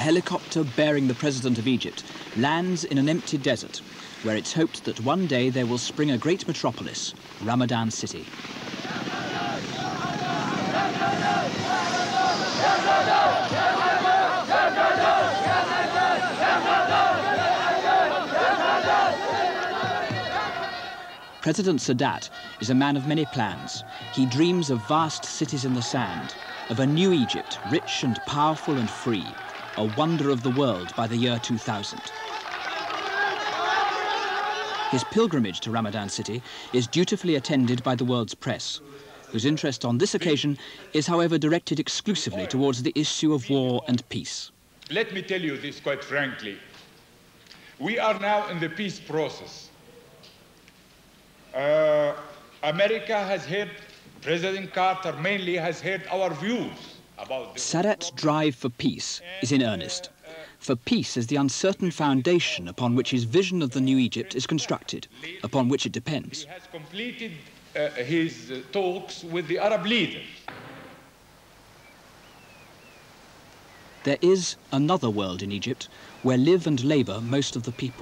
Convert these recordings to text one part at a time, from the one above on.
helicopter bearing the President of Egypt lands in an empty desert, where it's hoped that one day there will spring a great metropolis, Ramadan City. President Sadat is a man of many plans. He dreams of vast cities in the sand, of a new Egypt, rich and powerful and free, a wonder of the world by the year 2000. His pilgrimage to Ramadan City is dutifully attended by the world's press, whose interest on this occasion is, however, directed exclusively towards the issue of war and peace. Let me tell you this quite frankly. We are now in the peace process. America has heard, President Carter mainly has heard our views about this. Sadat's drive for peace is in earnest. For peace is the uncertain foundation upon which his vision of the new Egypt is constructed, upon which it depends. He has completed his talks with the Arab leaders. There is another world in Egypt where live and labour most of the people.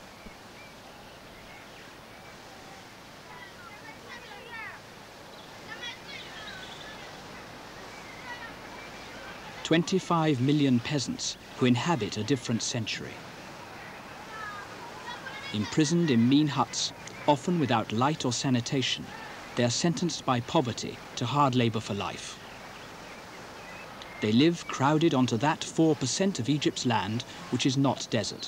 "25 million peasants who inhabit a different century. Imprisoned in mean huts, often without light or sanitation, they are sentenced by poverty to hard labour for life. They live crowded onto that 4% of Egypt's land which is not desert.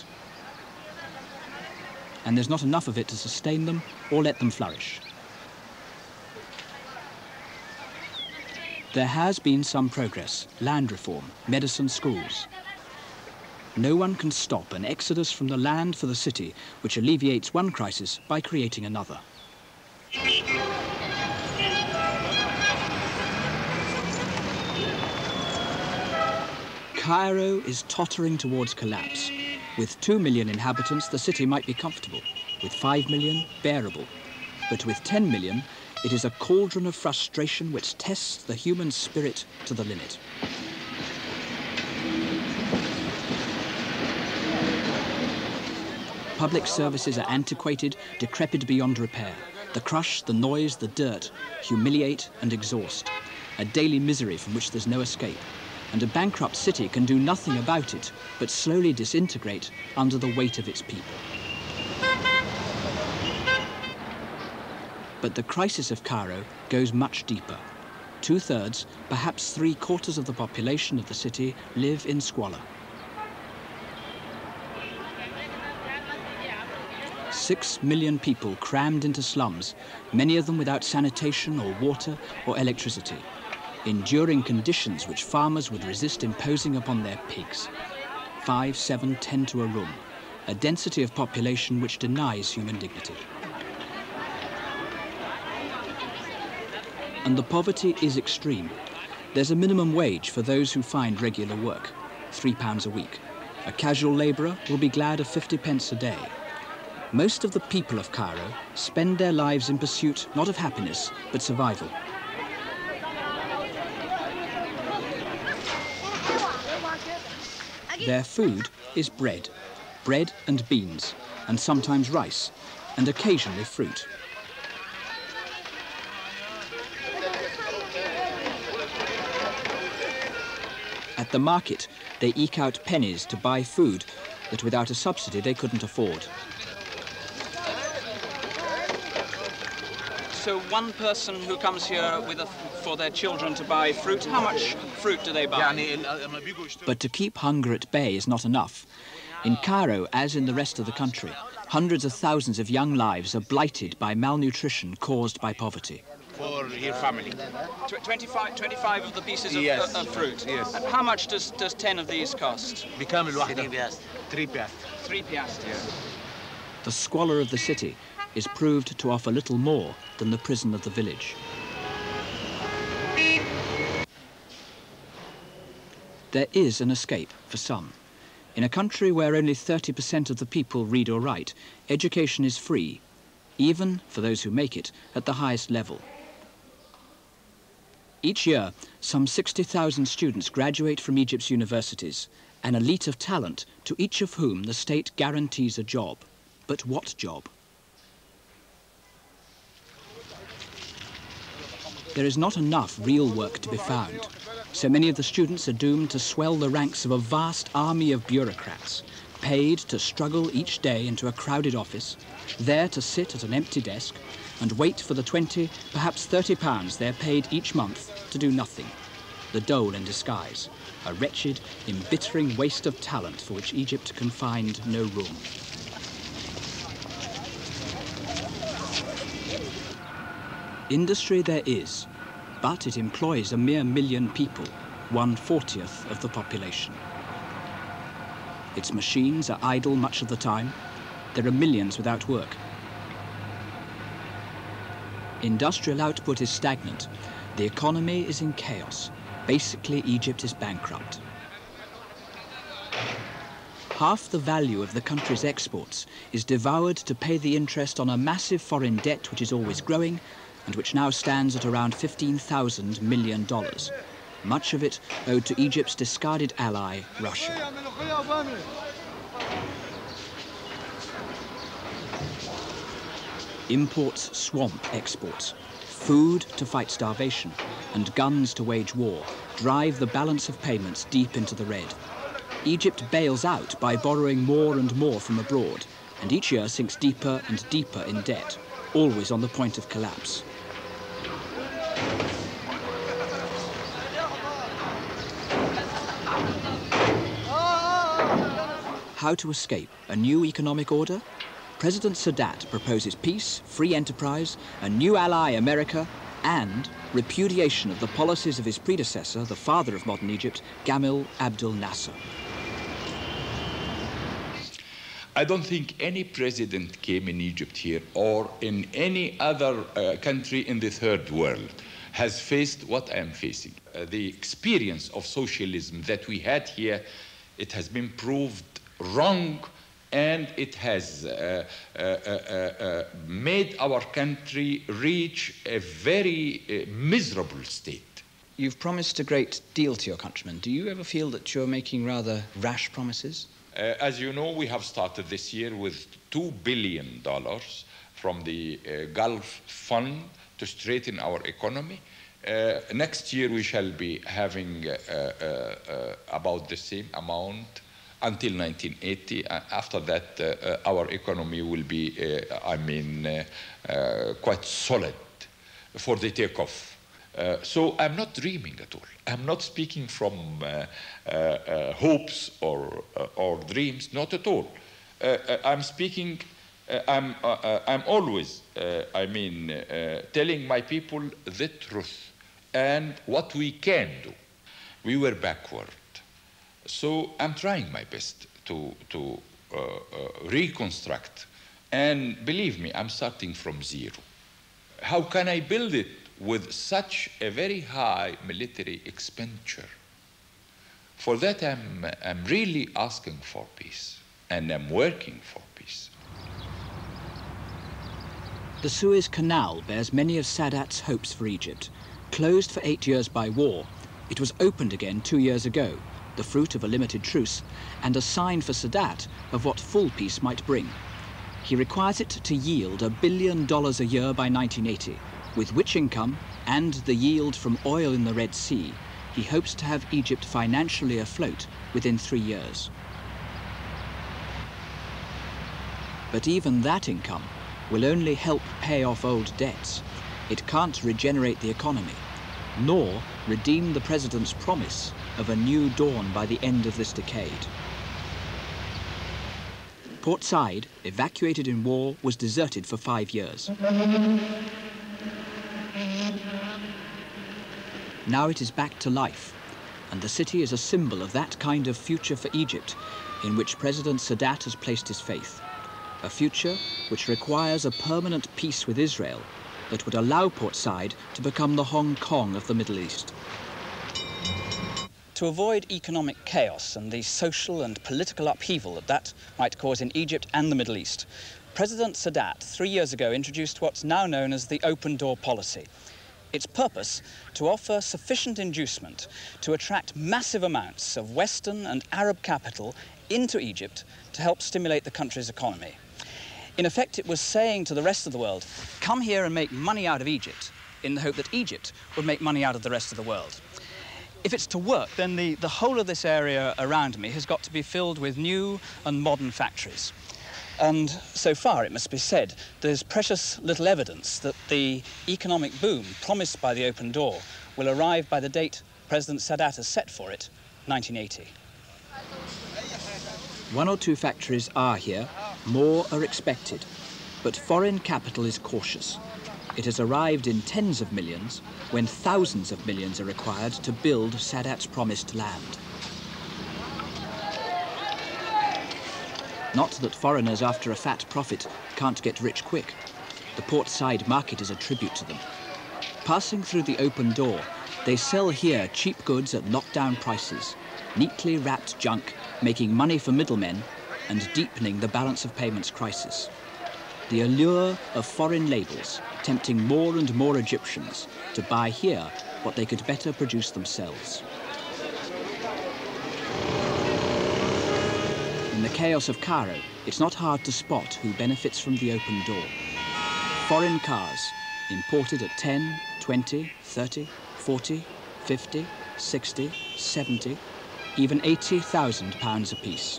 And there's not enough of it to sustain them or let them flourish. There has been some progress, land reform, medicine schools. No one can stop an exodus from the land for the city, which alleviates one crisis by creating another. Cairo is tottering towards collapse. With 2 million inhabitants, the city might be comfortable. With 5 million, bearable. But with 10 million, it is a cauldron of frustration which tests the human spirit to the limit. Public services are antiquated, decrepit beyond repair. The crush, the noise, the dirt humiliate and exhaust. A daily misery from which there's no escape. And a bankrupt city can do nothing about it, but slowly disintegrate under the weight of its people. But the crisis of Cairo goes much deeper. 2/3, perhaps 3/4 of the population of the city live in squalor. 6 million people crammed into slums, many of them without sanitation or water or electricity, enduring conditions which farmers would resist imposing upon their pigs. 5, 7, 10 to a room, a density of population which denies human dignity. And the poverty is extreme. There's a minimum wage for those who find regular work, £3 a week. A casual labourer will be glad of 50 pence a day. Most of the people of Cairo spend their lives in pursuit not of happiness, but survival. Their food is bread and beans, and sometimes rice, and occasionally fruit. At the market, they eke out pennies to buy food that without a subsidy they couldn't afford. So one person who comes here for their children to buy fruit, how much fruit do they buy? But to keep hunger at bay is not enough. In Cairo, as in the rest of the country, hundreds of thousands of young lives are blighted by malnutrition caused by poverty. For your family. 25 of the pieces of fruit? Yes. And how much does 10 of these cost? 3 piastres. 3 piastres. The squalor of the city is proved to offer little more than the prison of the village. There is an escape for some. In a country where only 30% of the people read or write, education is free, even for those who make it at the highest level. Each year, some 60,000 students graduate from Egypt's universities, an elite of talent to each of whom the state guarantees a job. But what job? There is not enough real work to be found, so many of the students are doomed to swell the ranks of a vast army of bureaucrats, paid to struggle each day into a crowded office, there to sit at an empty desk and wait for the 20, perhaps £30 they're paid each month to do nothing. The dole in disguise, a wretched, embittering waste of talent for which Egypt can find no room. Industry there is, but it employs a mere 1 million people, 1/40th of the population. Its machines are idle much of the time. There are millions without work. Industrial output is stagnant. The economy is in chaos. Basically, Egypt is bankrupt. Half the value of the country's exports is devoured to pay the interest on a massive foreign debt which is always growing and which now stands at around $15,000 million, much of it owed to Egypt's discarded ally, Russia. Imports swamp exports. Food to fight starvation and guns to wage war drive the balance of payments deep into the red. Egypt bails out by borrowing more and more from abroad, and each year sinks deeper and deeper in debt, always on the point of collapse. How to escape a new economic order? President Sadat proposes peace, free enterprise, a new ally, America, and repudiation of the policies of his predecessor, the father of modern Egypt, Gamal Abdel Nasser. I don't think any president came in Egypt here or in any other country in the third world has faced what I am facing. The experience of socialism that we had here, it has been proved wrong, and it has made our country reach a very miserable state. You've promised a great deal to your countrymen. Do you ever feel that you're making rather rash promises? As you know, we have started this year with $2 billion from the Gulf Fund to straighten our economy. Next year, we shall be having about the same amount until 1980. After that, our economy will be, quite solid for the takeoff. So I'm not dreaming at all. I'm not speaking from hopes or dreams, not at all. I'm speaking, I'm always, telling my people the truth and what we can do. We were backward. So I'm trying my best to reconstruct. And believe me, I'm starting from zero. How can I build it with such a very high military expenditure? For that, I'm really asking for peace, and I'm working for peace. The Suez Canal bears many of Sadat's hopes for Egypt. Closed for 8 years by war, it was opened again 2 years ago, the fruit of a limited truce, and a sign for Sadat of what full peace might bring. He requires it to yield $1 billion a year by 1980, with which income and the yield from oil in the Red Sea, he hopes to have Egypt financially afloat within 3 years. But even that income will only help pay off old debts. It can't regenerate the economy, nor redeem the president's promise of a new dawn by the end of this decade. Port Said, evacuated in war, was deserted for 5 years. Now it is back to life, and the city is a symbol of that kind of future for Egypt in which President Sadat has placed his faith. A future which requires a permanent peace with Israel that would allow Port Said to become the Hong Kong of the Middle East. To avoid economic chaos and the social and political upheaval that might cause in Egypt and the Middle East, President Sadat 3 years ago introduced what's now known as the open door policy. its purpose to offer sufficient inducement to attract massive amounts of Western and Arab capital into Egypt to help stimulate the country's economy. In effect, it was saying to the rest of the world, come here and make money out of Egypt, in the hope that Egypt would make money out of the rest of the world. If it's to work, then the whole of this area around me has got to be filled with new and modern factories. And so far, it must be said, there's precious little evidence that the economic boom promised by the open door will arrive by the date President Sadat has set for it, 1980. One or two factories are here, more are expected, but foreign capital is cautious. It has arrived in tens of millions when thousands of millions are required to build Sadat's promised land. Not that foreigners after a fat profit can't get rich quick. The port-side market is a tribute to them. Passing through the open door, they sell here cheap goods at knockdown prices, neatly wrapped junk, making money for middlemen and deepening the balance of payments crisis. The allure of foreign labels tempting more and more Egyptians to buy here what they could better produce themselves. In the chaos of Cairo, it's not hard to spot who benefits from the open door. Foreign cars, imported at 10, 20, 30, 40, 50, 60, 70, even £80,000 apiece.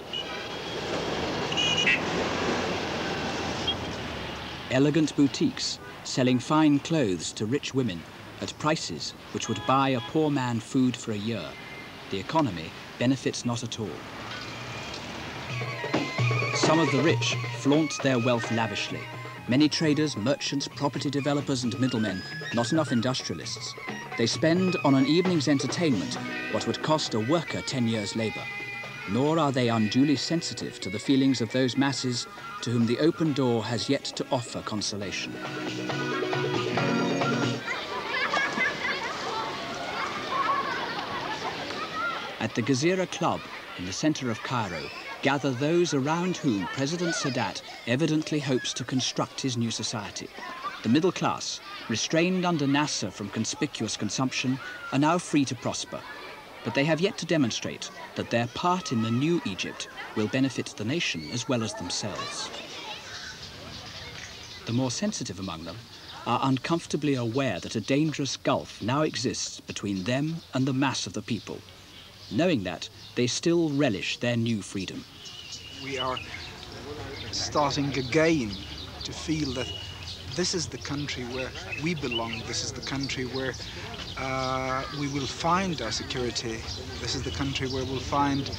Elegant boutiques selling fine clothes to rich women at prices which would buy a poor man food for a year. The economy benefits not at all. Some of the rich flaunt their wealth lavishly. Many traders, merchants, property developers and middlemen, not enough industrialists. They spend on an evening's entertainment what would cost a worker 10 years' labour. Nor are they unduly sensitive to the feelings of those masses to whom the open door has yet to offer consolation. At the Gezira Club, in the centre of Cairo, gather those around whom President Sadat evidently hopes to construct his new society. The middle class, restrained under Nasser from conspicuous consumption, are now free to prosper. But they have yet to demonstrate that their part in the new Egypt will benefit the nation as well as themselves. The more sensitive among them are uncomfortably aware that a dangerous gulf now exists between them and the mass of the people. Knowing that, they still relish their new freedom. We are starting again to feel that this is the country where we belong. This is the country where we will find our security. This is the country where we'll find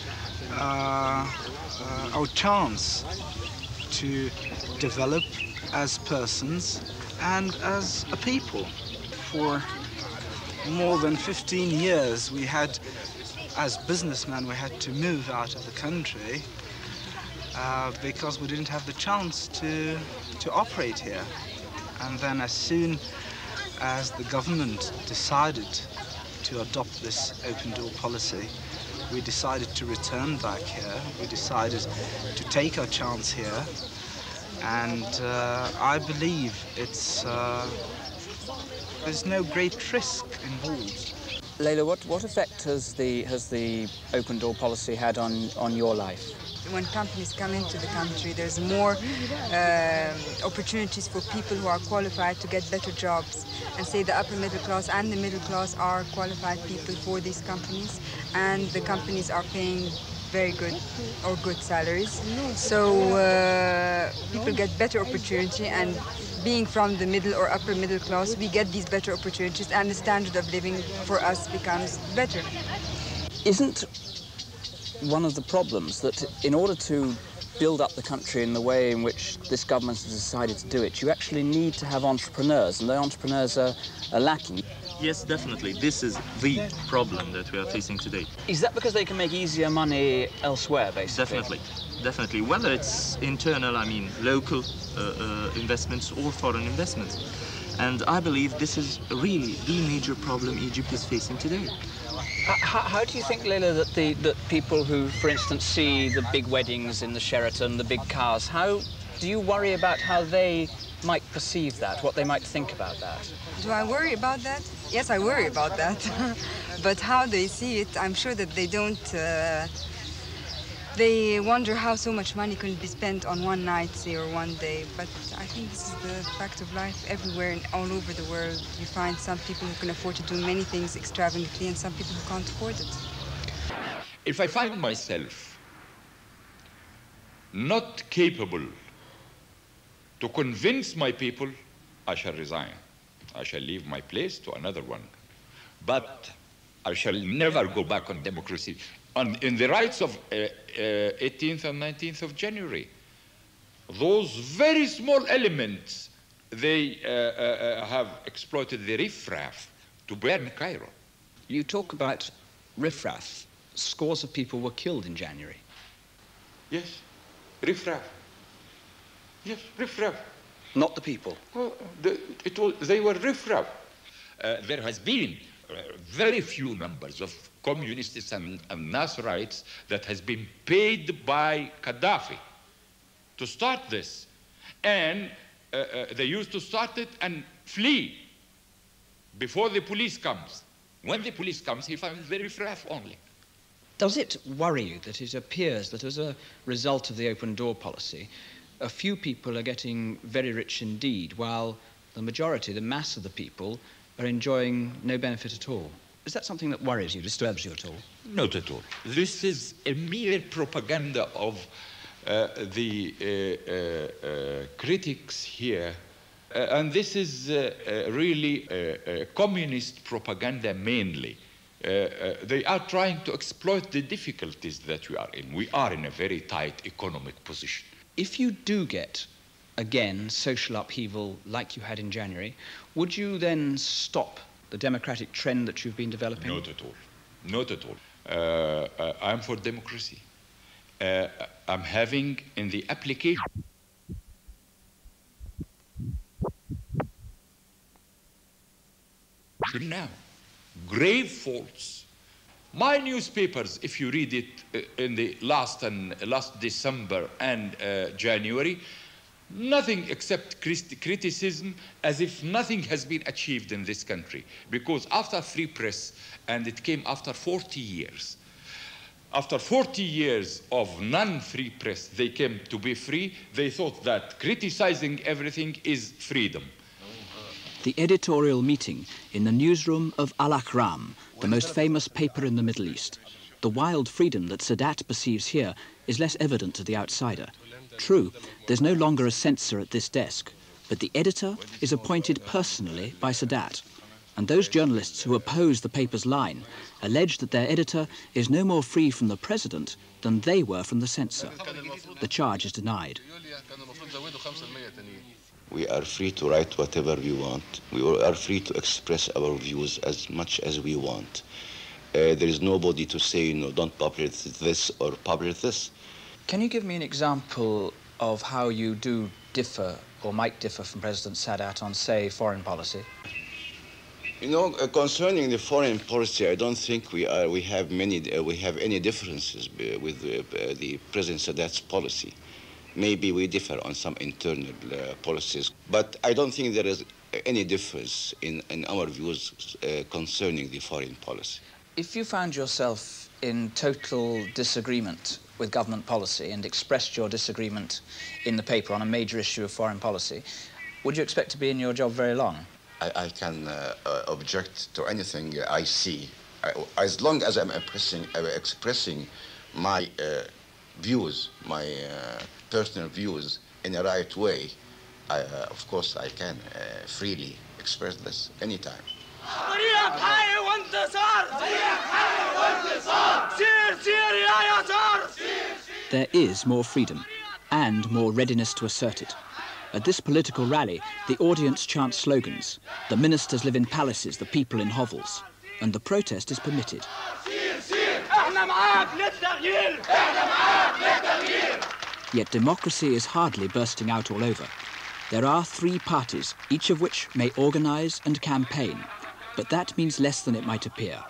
our chance to develop as persons and as a people. For more than 15 years, we had, as businessmen, we had to move out of the country because we didn't have the chance to operate here. And then as soon as the government decided to adopt this open door policy, we decided to return back here. We decided to take our chance here. And I believe there's no great risk involved. Leila, what effect has the open door policy had on your life? When companies come into the country, there's more opportunities for people who are qualified to get better jobs. And say the upper middle class and the middle class are qualified people for these companies, and the companies are paying very good or good salaries. So people get better opportunity, and being from the middle or upper middle class, we get these better opportunities, and the standard of living for us becomes better. Isn't one of the problems that in order to build up the country in the way in which this government has decided to do it, you actually need to have entrepreneurs, and the entrepreneurs are lacking? Yes, definitely. This is the problem that we are facing today. Is that because they can make easier money elsewhere, basically? Definitely. Whether it's internal, I mean local investments or foreign investments. And I believe this is really the major problem Egypt is facing today. How do you think, Leila, that people who, for instance, see the big weddings in the Sheraton, the big cars, how do you worry about how they might perceive that, what they might think about that? Do I worry about that? Yes, I worry about that. But how they see it, I'm sure that they don't. They wonder how so much money can be spent on one night, say, or one day. But I think this is the fact of life everywhere and all over the world. You find some people who can afford to do many things extravagantly and some people who can't afford it. If I find myself not capable to convince my people, I shall resign. I shall leave my place to another one. But I shall never go back on democracy. In the rights of 18th and 19th of January, those very small elements, they have exploited the riff-raff to burn Cairo. You talk about riff-raff. Scores of people were killed in January. Yes, riff-raff. Yes, riff-raff. Not the people. Well, they were riff-raff. There has been very few numbers of communists and Nasrites that has been paid by Gaddafi to start this. And they used to start it and flee before the police comes. When the police comes, he finds the riff-raff only. Does it worry you that it appears that as a result of the open door policy, a few people are getting very rich indeed, while the majority, the mass of the people, are enjoying no benefit at all? Is that something that worries you, disturbs you at all? Not at all. This is a mere propaganda of the critics here. And this is really communist propaganda mainly. They are trying to exploit the difficulties that we are in. We are in a very tight economic position. If you do get, again, social upheaval like you had in January, would you then stop the democratic trend that you've been developing? Not at all. Not at all. I'm for democracy. I'm having in the application now grave faults. My newspapers, if you read it in the last December and January, nothing except criticism, as if nothing has been achieved in this country. Because after free press, and it came after 40 years, after 40 years of non-free press, they came to be free. They thought that criticizing everything is freedom. The editorial meeting in the newsroom of Al-Ahram, the most famous paper in the Middle East. The wild freedom that Sadat perceives here is less evident to the outsider. True, there's no longer a censor at this desk, but the editor is appointed personally by Sadat. And those journalists who oppose the paper's line allege that their editor is no more free from the president than they were from the censor. The charge is denied. We are free to write whatever we want. We are free to express our views as much as we want. There is nobody to say, no, don't publish this or publish this. Can you give me an example of how you do differ or might differ from President Sadat on, say, foreign policy? You know, concerning the foreign policy, I don't think we have any differences with the President Sadat's policy. Maybe we differ on some internal policies, but I don't think there is any difference in our views concerning the foreign policy. If you found yourself in total disagreement with government policy and expressed your disagreement in the paper on a major issue of foreign policy, would you expect to be in your job very long? I can object to anything I see, as long as I'm expressing my views, my personal views in the right way. Of course, I can freely express this anytime. There is more freedom and more readiness to assert it. At this political rally, the audience chants slogans. The ministers live in palaces, the people in hovels. And the protest is permitted. Yet democracy is hardly bursting out all over. There are 3 parties, each of which may organize and campaign. But that means less than it might appear.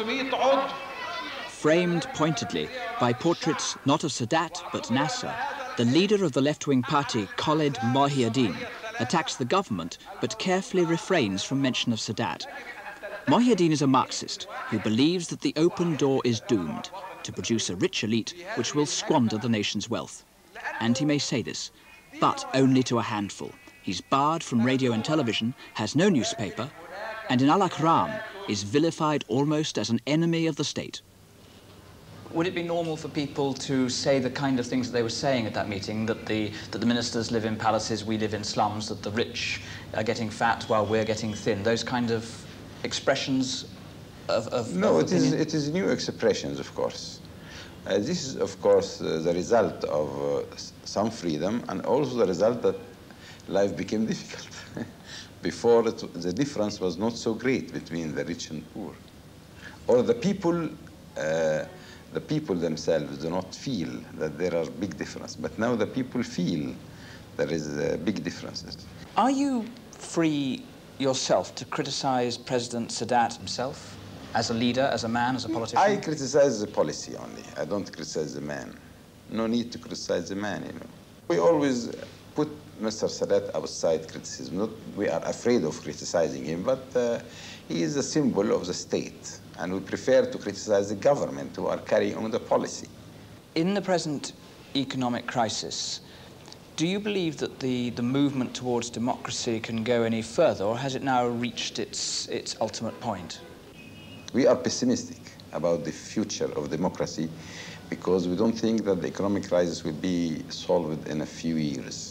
Framed pointedly by portraits not of Sadat but Nasser, The leader of the left-wing party, Khaled Mohiuddin, attacks the government but carefully refrains from mention of Sadat. Mohiuddin is a Marxist who believes that the open door is doomed to produce a rich elite which will squander the nation's wealth. And he may say this, but only to a handful. He's barred from radio and television, has no newspaper, and in Al-Akram is vilified almost as an enemy of the state. Would it be normal for people to say the kind of things that they were saying at that meeting, that the ministers live in palaces, we live in slums, that the rich are getting fat while we're getting thin, those kind of expressions of No, of it is new expressions, of course. This is, of course, the result of some freedom, and also the result that life became difficult. Before, the difference was not so great between the rich and poor. Or the people themselves do not feel that there are big differences. But now the people feel there is big differences. Are you free yourself to criticize President Sadat himself? As a leader, as a man, as a politician? I criticize the policy only. I don't criticize the man. No need to criticize the man, you know. We always put Mr. Sadat outside criticism. Not, we are afraid of criticizing him, but he is a symbol of the state. And we prefer to criticize the government who are carrying on the policy. In the present economic crisis, do you believe that the movement towards democracy can go any further, or has it now reached its ultimate point? We are pessimistic about the future of democracy because we don't think that the economic crisis will be solved in a few years.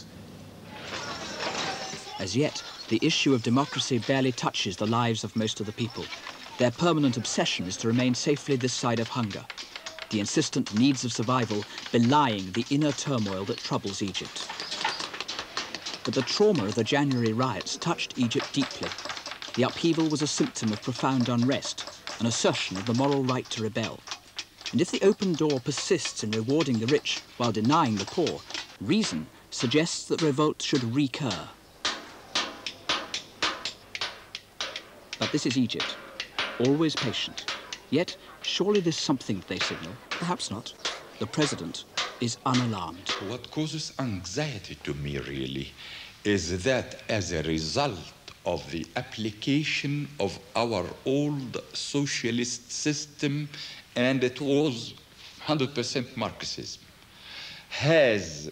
As yet, the issue of democracy barely touches the lives of most of the people. Their permanent obsession is to remain safely this side of hunger, the insistent needs of survival belying the inner turmoil that troubles Egypt. But the trauma of the January riots touched Egypt deeply. The upheaval was a symptom of profound unrest, an assertion of the moral right to rebel. And if the open door persists in rewarding the rich while denying the poor, reason suggests that revolt should recur. But this is Egypt, always patient. Yet, surely there's something they signal. Perhaps not. The president is unalarmed. What causes anxiety to me, really, is that as a result of the application of our old socialist system, and it was 100% Marxism, has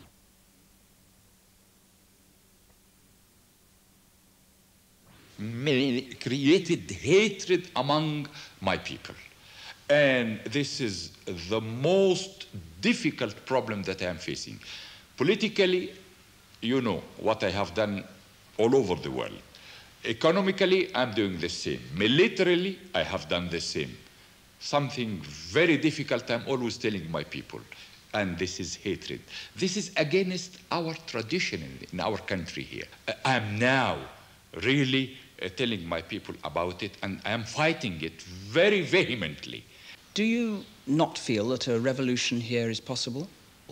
created hatred among my people. And this is the most difficult problem that I am facing. Politically, you know what I have done all over the world. Economically, I'm doing the same. Militarily, I have done the same. Something very difficult I'm always telling my people, and this is hatred. This is against our tradition in our country here. I'm now really telling my people about it, and I'm fighting it very vehemently. Do you not feel that a revolution here is possible?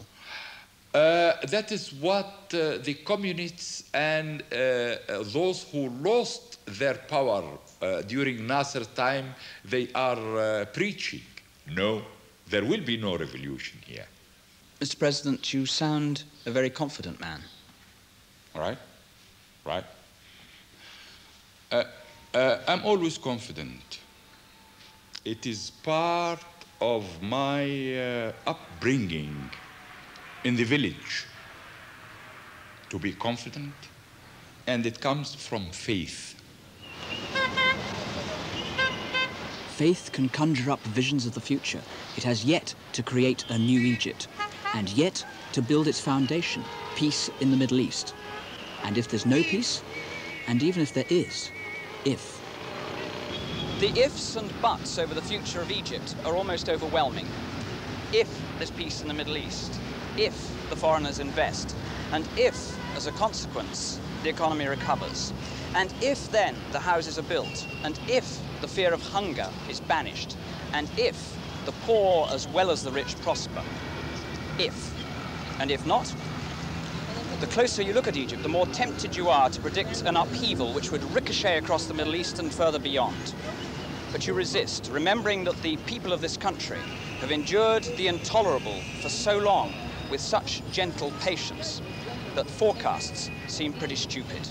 That is what the communists and those who lost their power during Nasser time, they are preaching. No, there will be no revolution here. Mr. President, you sound a very confident man. Right, right. I'm always confident. It is part of my upbringing in the village to be confident, and it comes from faith. Faith can conjure up visions of the future. It has yet to create a new Egypt, and yet to build its foundation, peace in the Middle East. And if there's no peace, and even if there is, if. The ifs and buts over the future of Egypt are almost overwhelming. If there's peace in the Middle East, if the foreigners invest, and if, as a consequence, the economy recovers, and if then the houses are built, and if the fear of hunger is banished, and if the poor as well as the rich prosper. If. And if not, the closer you look at Egypt, the more tempted you are to predict an upheaval which would ricochet across the Middle East and further beyond. But you resist, remembering that the people of this country have endured the intolerable for so long, with such gentle patience that forecasts seem pretty stupid.